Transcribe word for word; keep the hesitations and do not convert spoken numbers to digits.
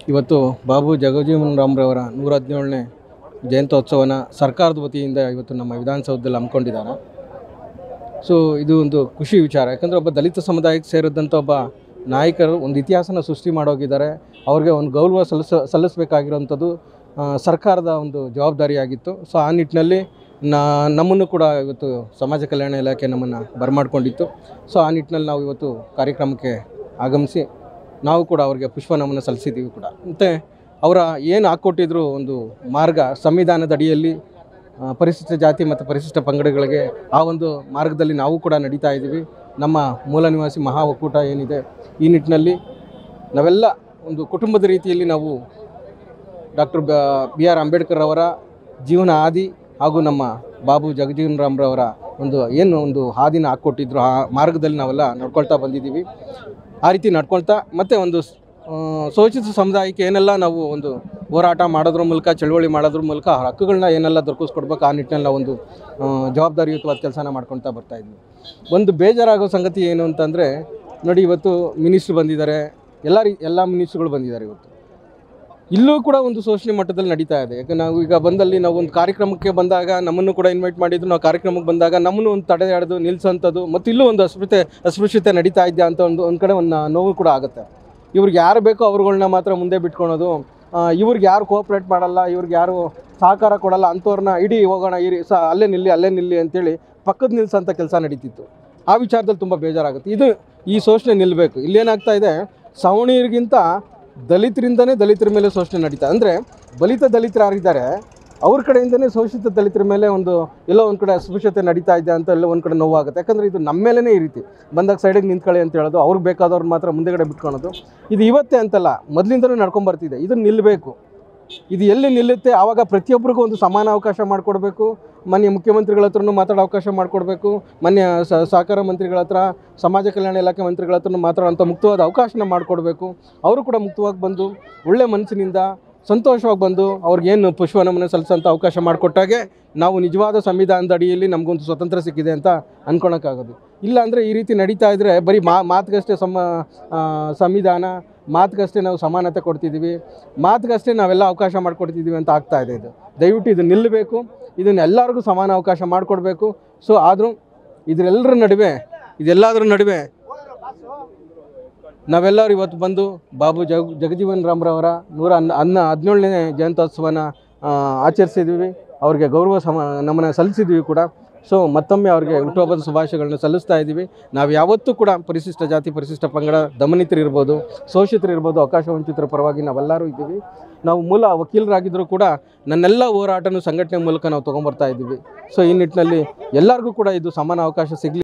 ಇವತ್ತು ಬಾಬು ಜಗಜೀವನ್ ರಾಮ್ರವರ ನೂರ ಹದಿನೇಳನೇ ಜಯಂತ್ಯೋತ್ಸವನ ಸರ್ಕಾರದ ವತಿಯಿಂದ ಇವತ್ತು ನಮ್ಮ ವಿಧಾನಸೌಧದಲ್ಲಿ ಹಮ್ಮಿಕೊಂಡಿದ್ದಾರೆ. ಸೊ ಇದು ಒಂದು ಖುಷಿ ವಿಚಾರ. ಯಾಕಂದರೆ ಒಬ್ಬ ದಲಿತ ಸಮುದಾಯಕ್ಕೆ ಸೇರಿದಂಥ ಒಬ್ಬ ನಾಯಕರು ಒಂದು ಇತಿಹಾಸನ ಸೃಷ್ಟಿ ಮಾಡೋಗಿದ್ದಾರೆ. ಅವ್ರಿಗೆ ಒಂದು ಗೌರವ ಸಲ್ಲಿಸ ಸಲ್ಲಿಸಬೇಕಾಗಿರೋಂಥದ್ದು ಸರ್ಕಾರದ ಒಂದು ಜವಾಬ್ದಾರಿಯಾಗಿತ್ತು. ಸೊ ಆ ನಿಟ್ಟಿನಲ್ಲಿ ನಾ ನಮ್ಮನ್ನು ಕೂಡ ಇವತ್ತು ಸಮಾಜ ಕಲ್ಯಾಣ ಇಲಾಖೆ ನಮ್ಮನ್ನು ಬರಮಾಡ್ಕೊಂಡಿತ್ತು. ಸೊ ಆ ನಿಟ್ಟಿನಲ್ಲಿ ನಾವು ಇವತ್ತು ಕಾರ್ಯಕ್ರಮಕ್ಕೆ ಆಗಮಿಸಿ ನಾವು ಕೂಡ ಅವರಿಗೆ ಪುಷ್ಪ ನಮನ ಸಲ್ಲಿಸಿದ್ದೀವಿ ಕೂಡ. ಮತ್ತು ಅವರ ಏನು ಹಾಕ್ಕೊಟ್ಟಿದ್ರು ಒಂದು ಮಾರ್ಗ ಸಂವಿಧಾನದ ಅಡಿಯಲ್ಲಿ ಪರಿಶಿಷ್ಟ ಜಾತಿ ಮತ್ತು ಪರಿಶಿಷ್ಟ ಪಂಗಡಗಳಿಗೆ ಆ ಒಂದು ಮಾರ್ಗದಲ್ಲಿ ನಾವು ಕೂಡ ನಡೀತಾ ಇದ್ದೀವಿ. ನಮ್ಮ ಮೂಲ ನಿವಾಸಿ ಮಹಾ ಒಕ್ಕೂಟ ಏನಿದೆ ಈ ನಿಟ್ಟಿನಲ್ಲಿ ನಾವೆಲ್ಲ ಒಂದು ಕುಟುಂಬದ ರೀತಿಯಲ್ಲಿ ನಾವು ಡಾಕ್ಟರ್ ಬಿ ಆರ್ ಅಂಬೇಡ್ಕರ್ ಅವರ ಜೀವನ ಹಾದಿ ಹಾಗೂ ನಮ್ಮ ಬಾಬು ಜಗಜೀವನ್ ರಾಮ್ರವರ ಒಂದು ಏನು ಒಂದು ಹಾದಿನ ಹಾಕ್ಕೊಟ್ಟಿದ್ರು ಆ ಮಾರ್ಗದಲ್ಲಿ ನಾವೆಲ್ಲ ನಡ್ಕೊಳ್ತಾ ಬಂದಿದ್ದೀವಿ. ಆ ರೀತಿ ನಡ್ಕೊಳ್ತಾ ಮತ್ತು ಒಂದು ಶೋಷಿತ ಸಮುದಾಯಕ್ಕೆ ಏನೆಲ್ಲ ನಾವು ಒಂದು ಹೋರಾಟ ಮಾಡೋದ್ರ ಮೂಲಕ ಚಳವಳಿ ಮಾಡೋದ್ರ ಮೂಲಕ ಆ ಹಕ್ಕುಗಳನ್ನ ಏನೆಲ್ಲ ದೊರಕಿಸ್ಕೊಡ್ಬೇಕು ಆ ನಿಟ್ಟಿನಲ್ಲಿ ನಾವು ಒಂದು ಜವಾಬ್ದಾರಿಯುತವಾದ ಕೆಲಸನ ಮಾಡ್ಕೊಳ್ತಾ ಬರ್ತಾಯಿದ್ವಿ. ಒಂದು ಬೇಜಾರಾಗೋ ಸಂಗತಿ ಏನು ಅಂತಂದರೆ ನೋಡಿ, ಇವತ್ತು ಮಿನಿಸ್ಟ್ರು ಬಂದಿದ್ದಾರೆ, ಎಲ್ಲ ರೀ ಎಲ್ಲ ಮಿನಿಸ್ಟ್ರುಗಳು ಬಂದಿದ್ದಾರೆ. ಇವತ್ತು ಇಲ್ಲೂ ಕೂಡ ಒಂದು ಶೋಷಣೆ ಮಟ್ಟದಲ್ಲಿ ನಡೀತಾ ಇದೆ. ಯಾಕೆ ನಾವು ಈಗ ಬಂದಲ್ಲಿ ನಾವು ಒಂದು ಕಾರ್ಯಕ್ರಮಕ್ಕೆ ಬಂದಾಗ ನಮ್ಮನ್ನು ಕೂಡ ಇನ್ವೈಟ್ ಮಾಡಿದ್ರು. ನಾವು ಕಾರ್ಯಕ್ರಮಕ್ಕೆ ಬಂದಾಗ ನಮ್ಮನ್ನು ಒಂದು ತಡೆ ಹಿಡಿದು ನಿಲ್ಲಿಸೋಂಥದ್ದು ಮತ್ತು ಇಲ್ಲೂ ಒಂದು ಅಸ್ಪೃಶ್ಯತೆ ಅಸ್ಪೃಶ್ಯತೆ ನಡೀತಾ ಇದೆಯಾ ಅಂತ ಒಂದು ಒಂದು ಕಡೆ ಒಂದು ನೋವು ಕೂಡ ಆಗುತ್ತೆ. ಇವ್ರಿಗೆ ಯಾರು ಬೇಕೋ ಅವ್ರುಗಳ್ನ ಮಾತ್ರ ಮುಂದೆ ಬಿಟ್ಕೊಳೋದು, ಇವ್ರಿಗೆ ಯಾರು ಕೋಆಪ್ರೇಟ್ ಮಾಡಲ್ಲ, ಇವ್ರಿಗೆ ಯಾರು ಸಹಕಾರ ಕೊಡಲ್ಲ ಅಂಥವ್ರನ್ನ ಇಡೀ ಹೋಗೋಣ ಇರಿ ಸ ಅಲ್ಲೇ ನಿಲ್ಲಿ ಅಲ್ಲೇ ನಿಲ್ಲಿ ಅಂತೇಳಿ ಪಕ್ಕದ ನಿಲ್ಲಿಸೋಂಥ ಕೆಲಸ ನಡೀತಿತ್ತು. ಆ ವಿಚಾರದಲ್ಲಿ ತುಂಬ ಬೇಜಾರಾಗುತ್ತೆ. ಇದು ಈ ಶೋಷಣೆ ನಿಲ್ಲಬೇಕು. ಇಲ್ಲೇನಾಗ್ತಾ ಇದೆ, ಸವಣಿಯರಿಗಿಂತ ದಲಿತರಿಂದನೇ ದಲಿತರ ಮೇಲೆ ಶೋಷಣೆ ನಡೀತಾ. ಅಂದರೆ ಬಲಿತ ದಲಿತರು ಯಾರಿದ್ದಾರೆ ಅವ್ರ ಕಡೆಯಿಂದನೇ ಶೋಷಿತ ದಲಿತರ ಮೇಲೆ ಒಂದು ಎಲ್ಲೋ ಒಂದು ಕಡೆ ಅಸ್ಪೃಶ್ಯತೆ ನಡೀತಾ ಇದೆ ಅಂತ ಎಲ್ಲ ಒಂದು ಕಡೆ ನೋವಾಗುತ್ತೆ. ಯಾಕಂದರೆ ಇದು ನಮ್ಮ ಮೇಲೇ ಈ ರೀತಿ ಬಂದಾಗ ಸೈಡಿಗೆ ನಿಂತ್ಕೊಳ್ಳಿ ಅಂತ ಹೇಳೋದು, ಅವ್ರಿಗೆ ಬೇಕಾದವ್ರು ಮಾತ್ರ ಮುಂದೆಗಡೆ ಬಿಟ್ಕೊಳೋದು, ಇದು ಇವತ್ತೇ ಅಂತಲ್ಲ ಮೊದಲಿಂದಲೂ ನಡ್ಕೊಂಬರ್ತಿದೆ. ಇದು ನಿಲ್ಲಬೇಕು. ಇದು ಎಲ್ಲಿ ನಿಲ್ಲುತ್ತೆ ಆವಾಗ ಪ್ರತಿಯೊಬ್ಬರಿಗೂ ಒಂದು ಸಮಾನ ಅವಕಾಶ ಮಾಡಿಕೊಡ್ಬೇಕು. ಮಾನ್ಯ ಮುಖ್ಯಮಂತ್ರಿಗಳ ಹತ್ರನೂ ಮಾತಾಡೋ ಅವಕಾಶ ಮಾಡಿಕೊಡ್ಬೇಕು. ಮಾನ್ಯ ಸಹಕಾರ ಮಂತ್ರಿಗಳ ಹತ್ರ, ಸಮಾಜ ಕಲ್ಯಾಣ ಇಲಾಖೆ ಮಂತ್ರಿಗಳ ಹತ್ರನೂ ಮಾತಾಡೋಂಥ ಮುಕ್ತವಾದ ಅವಕಾಶನ ಮಾಡಿಕೊಡ್ಬೇಕು. ಅವರು ಕೂಡ ಮುಕ್ತವಾಗಿ ಬಂದು ಒಳ್ಳೆ ಮನಸ್ಸಿನಿಂದ ಸಂತೋಷವಾಗಿ ಬಂದು ಅವ್ರಿಗೇನು ಪುಷ್ಪ ನಮನ ಸಲ್ಲಿಸೋಂಥ ಅವಕಾಶ ಮಾಡಿಕೊಟ್ಟಾಗೆ ನಾವು ನಿಜವಾದ ಸಂವಿಧಾನದ ಅಡಿಯಲ್ಲಿ ನಮಗೊಂದು ಸ್ವತಂತ್ರ ಸಿಕ್ಕಿದೆ ಅಂತ ಅಂದ್ಕೊಳಕ್ಕಾಗೋದು. ಇಲ್ಲ ಅಂದರೆ ಈ ರೀತಿ ನಡೀತಾ ಇದ್ದರೆ ಬರೀ ಮಾ ಮಾತಿಗಷ್ಟೇ ಸಮ ಸಂವಿಧಾನ ಮಾತಿಗಷ್ಟೇ ನಾವು ಸಮಾನತೆ ಕೊಡ್ತಿದ್ದೀವಿ, ಮಾತಿಗಷ್ಟೇ ನಾವೆಲ್ಲ ಅವಕಾಶ ಮಾಡಿಕೊಡ್ತಿದ್ದೀವಿ ಅಂತ ಆಗ್ತಾಯಿದೆ. ಇದು ದಯವಿಟ್ಟು ಇದು ನಿಲ್ಲಬೇಕು. ಇದನ್ನೆಲ್ಲರಿಗೂ ಸಮಾನ ಅವಕಾಶ ಮಾಡಿಕೊಡ್ಬೇಕು. ಸೊ ಆದರೂ ಇದರೆಲ್ಲರ ನಡುವೆ ಇದೆಲ್ಲದರ ನಡುವೆ ನಾವೆಲ್ಲರೂ ಇವತ್ತು ಬಂದು ಬಾಬು ಜಗ ಜಗಜೀವನ್ ರಾಮ್ರವರ ನೂರ ಹನ್ನ ಹನ್ನ ಹದಿನೇಳನೇ ಜಯಂತ್ಯೋತ್ಸವನ ಆಚರಿಸಿದ್ವಿ. ಅವ್ರಿಗೆ ಗೌರವ ಸಮ ನಮನ ಸಲ್ಲಿಸಿದ್ವಿ ಕೂಡ. ಸೊ ಮತ್ತೊಮ್ಮೆ ಅವ್ರಿಗೆ ಹುಟ್ಟುಹಬ್ಬದ ಶುಭಾಶಯಗಳನ್ನ ಸಲ್ಲಿಸ್ತಾ ಇದ್ದೀವಿ. ನಾವು ಯಾವತ್ತೂ ಕೂಡ ಪರಿಶಿಷ್ಟ ಜಾತಿ ಪರಿಶಿಷ್ಟ ಪಂಗಡ ದಮನಿತರು ಇರ್ಬೋದು, ಶೋಷಿತರು ಇರ್ಬೋದು, ಅವಕಾಶ ವಂಚಿತರ ಪರವಾಗಿ ನಾವೆಲ್ಲರೂ ಇದ್ದೀವಿ. ನಾವು ಮೂಲ ವಕೀಲರಾಗಿದ್ದರೂ ಕೂಡ ನನ್ನೆಲ್ಲ ಹೋರಾಟನೂ ಸಂಘಟನೆ ಮೂಲಕ ನಾವು ತೊಗೊಂಬರ್ತಾ ಇದ್ದೀವಿ. ಸೊ ಈ ನಿಟ್ಟಿನಲ್ಲಿ ಎಲ್ಲರಿಗೂ ಕೂಡ ಇದು ಸಮಾನ ಅವಕಾಶ ಸಿಗಲಿ.